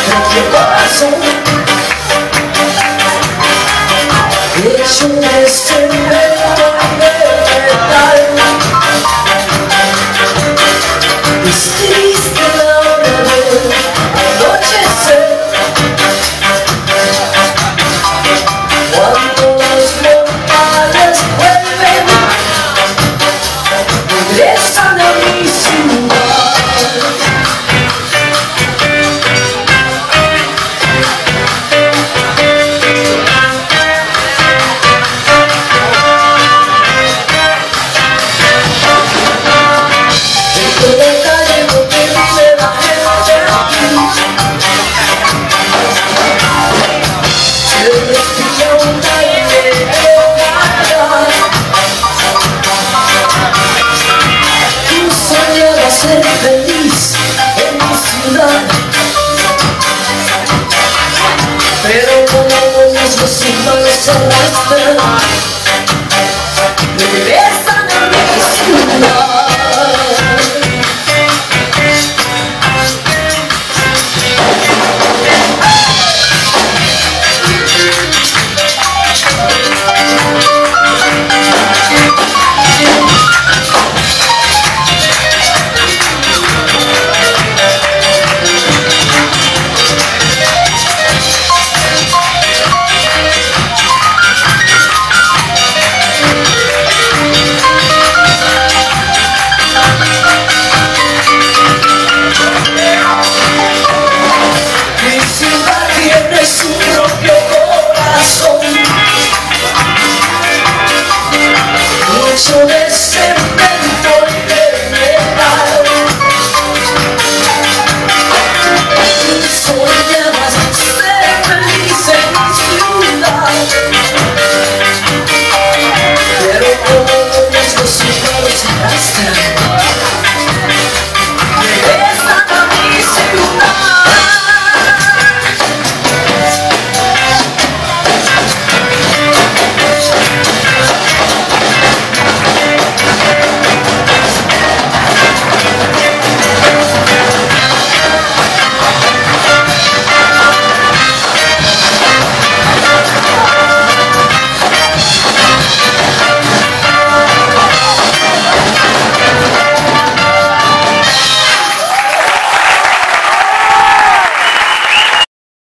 mi corazón hecho de cemento y de metal. Es triste la hora del anochecer, cuando los mortales vuelven, regresan a mi ciudad. Ser feliz en mi ciudad, pero como los humanos se arrastran, regresan a mi ciudad.